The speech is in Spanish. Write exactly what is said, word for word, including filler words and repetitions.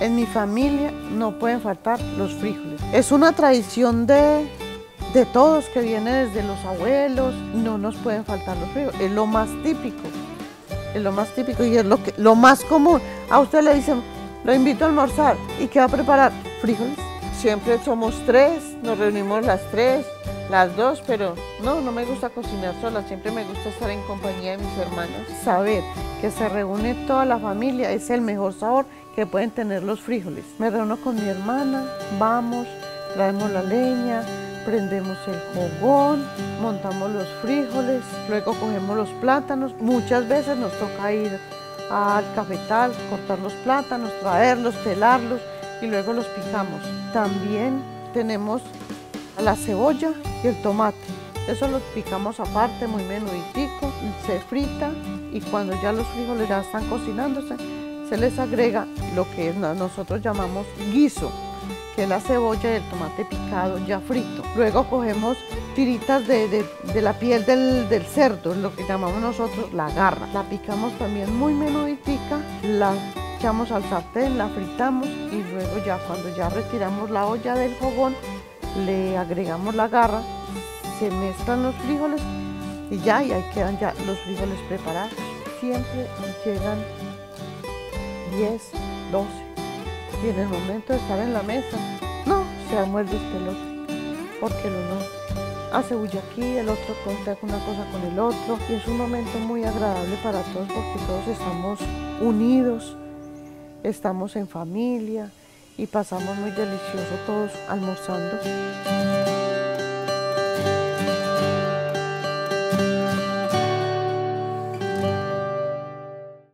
En mi familia no pueden faltar los frijoles. Es una tradición de, de todos que viene desde los abuelos. No nos pueden faltar los frijoles. Es lo más típico. Es lo más típico y es lo, que, lo más común. A usted le dicen, lo invito a almorzar. ¿Y qué va a preparar? Frijoles. Siempre somos tres, nos reunimos las tres, las dos, pero no, no me gusta cocinar sola. Siempre me gusta estar en compañía de mis hermanos. Saber que se reúne toda la familia es el mejor sabor que pueden tener los frijoles. Me reúno con mi hermana, vamos, traemos la leña, prendemos el fogón, montamos los frijoles, luego cogemos los plátanos. Muchas veces nos toca ir al cafetal, cortar los plátanos, traerlos, pelarlos y luego los picamos. También tenemos la cebolla y el tomate. Eso los picamos aparte, muy menuditico, se frita y cuando ya los frijoles ya están cocinándose, se les agrega lo que nosotros llamamos guiso, que es la cebolla y el tomate picado ya frito. Luego cogemos tiritas de, de, de la piel del, del cerdo, lo que llamamos nosotros la garra. La picamos también muy menuditica, la echamos al sartén, la fritamos y luego ya cuando ya retiramos la olla del fogón, le agregamos la garra, se mezclan los frijoles y ya, y ahí quedan ya los frijoles preparados. Siempre llegan diez, doce y en el momento de estar en la mesa, no, se armó el despelote, porque el uno hace bulla aquí, el otro cuenta una cosa con el otro y es un momento muy agradable para todos porque todos estamos unidos, estamos en familia y pasamos muy delicioso todos almorzando.